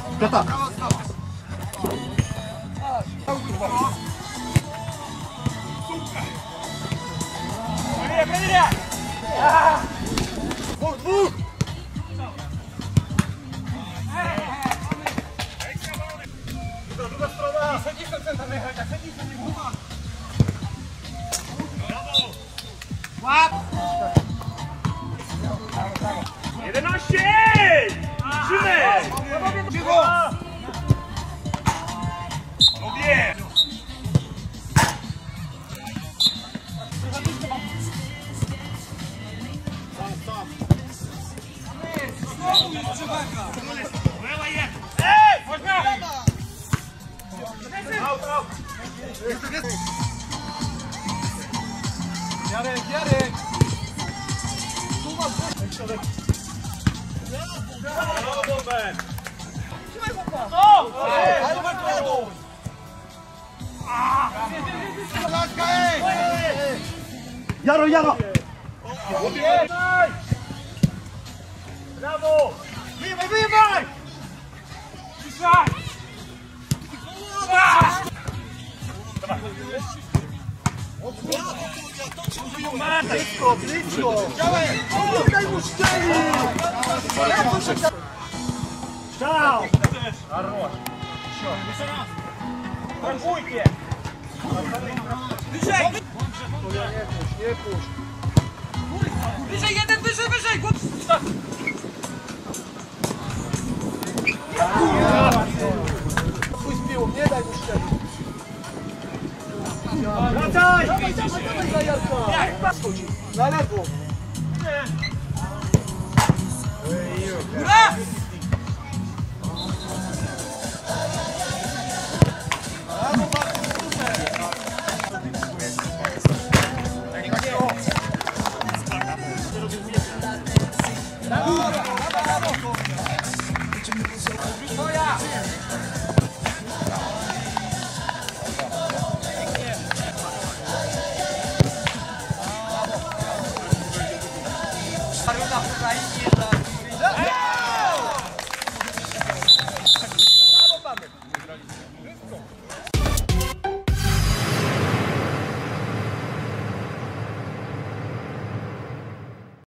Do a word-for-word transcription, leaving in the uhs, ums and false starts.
Gotowy. Dwóch, dwóch! Druga strona! Sędzisz do centra wyjechać, a sędzisz do niego. Brawo! Łap! jedenaście! Szymek! Cicho! Obie! Ej! Można! Out, out! Jarek, Jarek! Tu masz środek. Brawo, Ben! Trzymaj chłopa! No! Ej, numer dwóch! Jaro, Jaro! Brawo! Wyjebaj, wyjebaj! Ciszaj! Blisko, blisko! Daj mu szczeli! Ciao! Хорош! Еще раз! Паркуйте! Wyżej! Nie puść, nie puść! Wyżej, jeden, wyżej, wyżej! Pójdź z piłą, nie daj mu szczelić! Wracaj! Dawaj, dawaj, dawaj za Jarka! Na lewo! Góra! Paruna Ukrainie.